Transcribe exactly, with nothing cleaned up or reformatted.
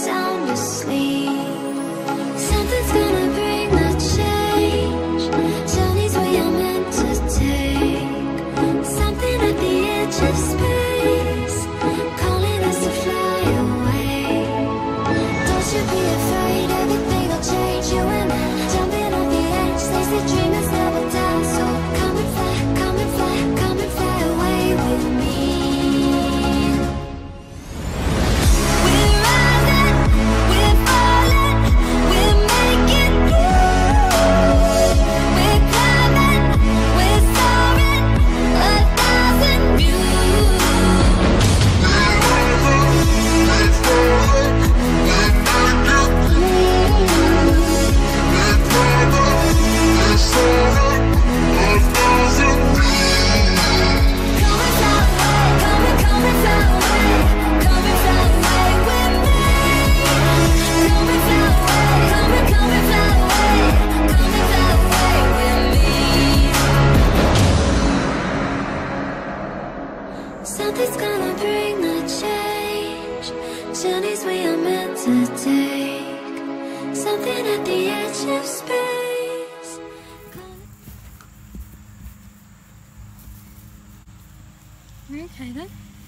down to sleep. Something's gonna bring the change. Journeys we are meant to take. Something at the edge of space, calling us to fly away. Don't you be afraid, everything will change. You and I, jumping off the edge. They say dreamers never die, so come and fly, come and fly, come and fly away with me. We're rising, we're falling, we're making through. We're climbing, we're soaring, a thousand views. We're rising, we're falling, we're making through. We're climbing, we're soaring, a thousand views. Come and fly away, come and come and fly away, come and fly away with me. Come and fly away, come and come and fly away, come and fly away with me. Something's gonna bring the change. Journeys we are meant to take. Something at the edge of space. Okay then.